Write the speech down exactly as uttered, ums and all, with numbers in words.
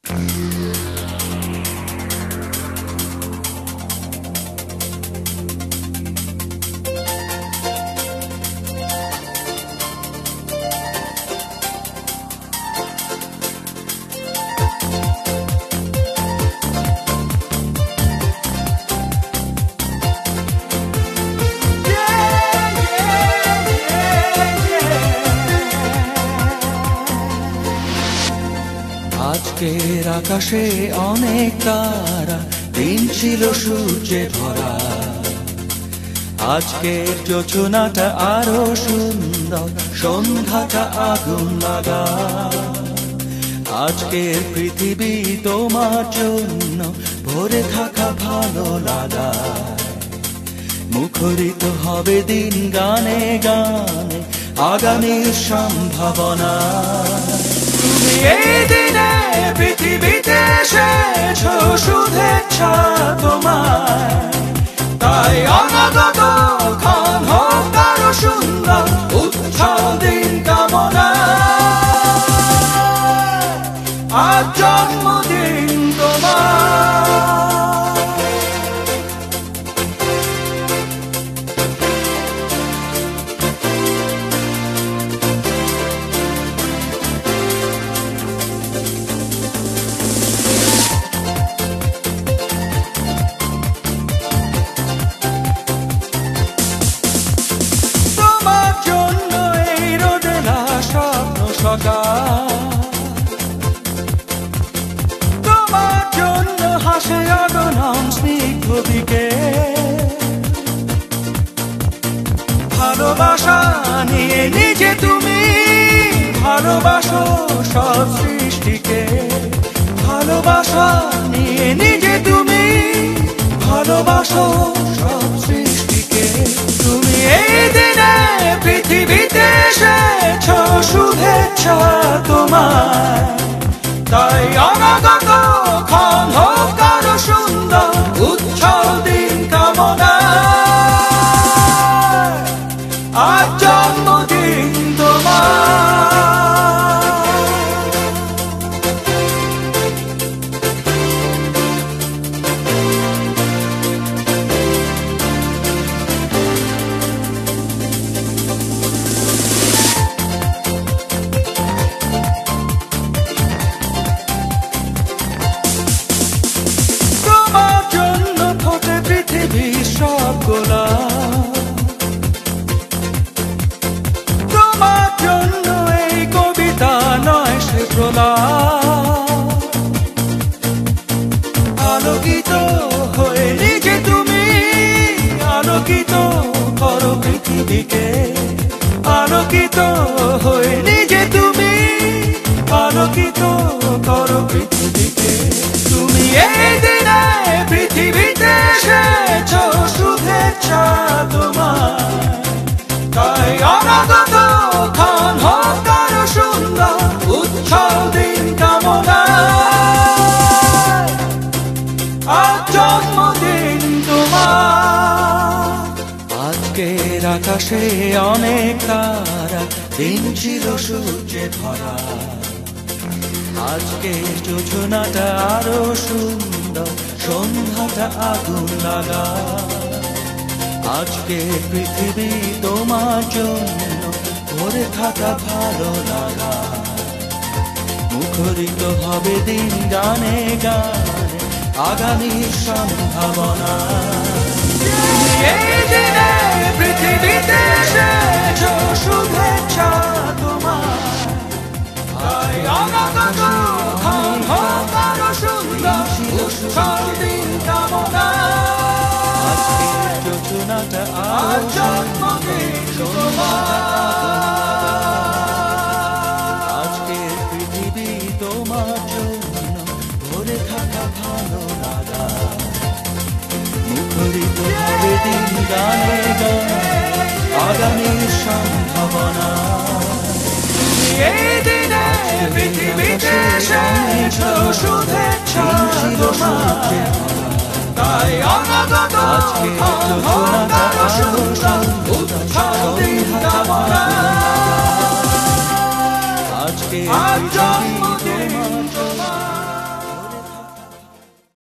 আজকের আকাশে অনেক তারা, দিন ছিল সূর্যে ভরা। আজকের যোজনাটা আরো সুন্দর, সন্ধ্যাটা আগুন লাগা। আজকের পৃথিবী তোমার জন্য ভরে থাকা ভালো লাগা। মুখরিত হবে দিন গানে গানে, আগামীর সম্ভাবনা। তুমি এই দিনে পৃথিবীতে এসেছো, শুভেচ্ছা তোমায়। তাই অনাগত ক্ষণ হোক আরো সুন্দর, উৎসব দিন কামনা। আজ জন্মদিন তোমার। তোমার জন্য হাসে অগণন স্নিগ্ধ দিকে। ভালোবাসা নিয়ে নিজে তুমি ভালোবাসো সব সৃষ্টিকে। ভালোবাসা নিয়ে নিজে তুমি ভালোবাসো সব সৃষ্টিকে। তুমি এই দিনে পৃথিবীতে এসেছো, শুভেচ্ছা তোমায়। তাই অনাগত ক্ষণ হোক আরো সুন্দর, উৎসব দিন কামনা। আজ জন্মদিন তোমার। তোমার জন্য এই কবিতা নয় সে প্রলাপ। আলোকিত হয়ে নিজে তুমি আলোকিত করো পৃথিবীকে। আলোকিত হয়ে নিজে তুমি আলোকিত করো পৃথিবীকে। তুমি এই দিনে পৃথিবীতে এসেছো, শুভেচ্ছা তোমার। তাই অনাগত ক্ষণ হোক আরো সুন্দর, উৎসব দিন কামনা। আজ জন্মদিন তোমার। আজকের আকাশে অনেক তারা, দিন ছিল সূর্যে ভরা। আজকের যোজনাটা আরো সুন্দর, সন্ধ্যাটা আগুন লাগা। আজকে পৃথিবী তোমার জন্য ভরে থাকা ভালো লাগা। মুখরিত হবে দিন গানে গানে, আগামীর সম্ভাবনা। এই দিনে পৃথিবীতে এসেছো, শুভেচ্ছা তোমার। তাই অনাগত ক্ষণ হোক আরো সুন্দর, উৎসব দিন কামনা। আজকের যোজনাটা আজ জন্মদিন তোমার। আজকের পৃথিবী তোমার জন্য ভরে থাকা ভালো লাগা। মুখরিত হবে দিন গানে গানে, আগামীর সম্ভাবনা। এই দিনে পৃথিবীতে এসেছো, শুভেচ্ছা তোমার। তাই অনাগত ক্ষণ হোক আরো সুন্দর, উৎসব দিন কামনা। আজ জন্মদিন